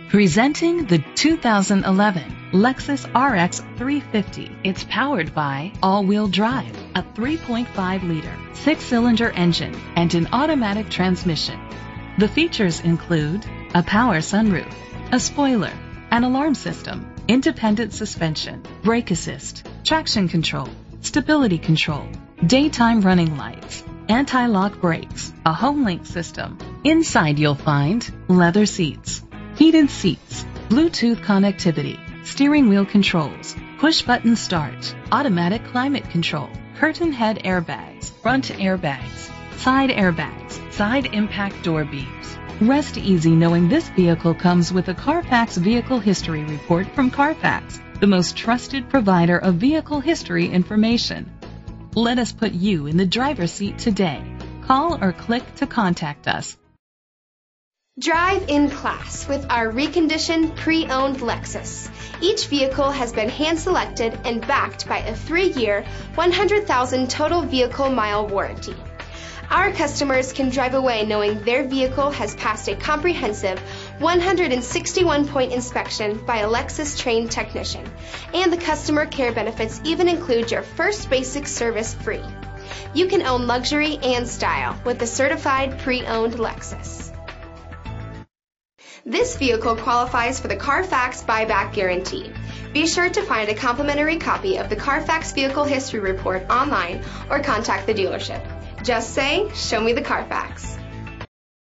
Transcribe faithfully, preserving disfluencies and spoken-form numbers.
Presenting the two thousand eleven Lexus R X three fifty. It's powered by all-wheel drive, a three point five liter six-cylinder engine, and an automatic transmission. The features include a power sunroof, a spoiler, an alarm system, independent suspension, brake assist, traction control, stability control, daytime running lights, anti-lock brakes, a home link system. Inside you'll find leather seats, heated seats, Bluetooth connectivity, steering wheel controls, push button start, automatic climate control, curtain head airbags, front airbags, side airbags, side impact door beams. Rest easy knowing this vehicle comes with a Carfax Vehicle History Report from Carfax, the most trusted provider of vehicle history information. Let us put you in the driver's seat today. Call or click to contact us. Drive in class with our reconditioned pre-owned Lexus. Each vehicle has been hand-selected and backed by a three-year, one hundred thousand total vehicle mile warranty. Our customers can drive away knowing their vehicle has passed a comprehensive one hundred sixty-one point inspection by a Lexus-trained technician, and the customer care benefits even include your first basic service free. You can own luxury and style with the certified pre-owned Lexus. This vehicle qualifies for the Carfax buyback guarantee. Be sure to find a complimentary copy of the Carfax Vehicle History Report online or contact the dealership. Just say, "Show me the Carfax."